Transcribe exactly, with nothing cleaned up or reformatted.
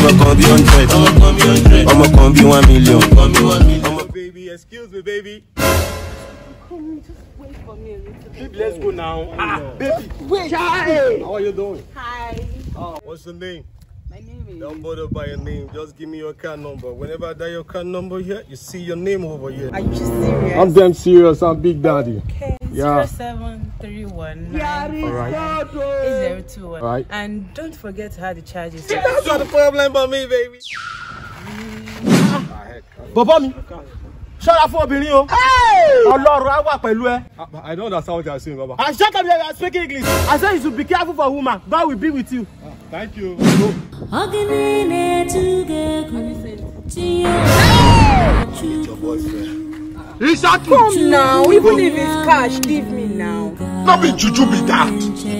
I'ma come be hundred. I'ma come be hundred. I'ma come be one million. Come be one million. Oh, baby, excuse me, baby. Come, just wait for me a little bit. Baby, let's go now. Ah, baby. Wait. Hi. How are you doing? Hi. Oh, what's your name? My name is... Don't bother by your name. Just give me your card number. Whenever I dial your card number here, you see your name over here. Are you serious? I'm damn serious. I'm Big Daddy. Okay. Yeah. zero seven three one nine All right. eight zero two one. All right. And don't forget to have the charges. That's not the problem for me, baby. Baba mi. Shut up for obìnrin o. Ọlọ́run á wà pẹ̀lú ẹ. I don't understand what you are saying, Baba. And shut up, you are speaking English. I said you should be careful for woman. God will be with you. Ah, thank you. Your boyfriend. Come now, even if it's cash, give me now. Not be juju be that.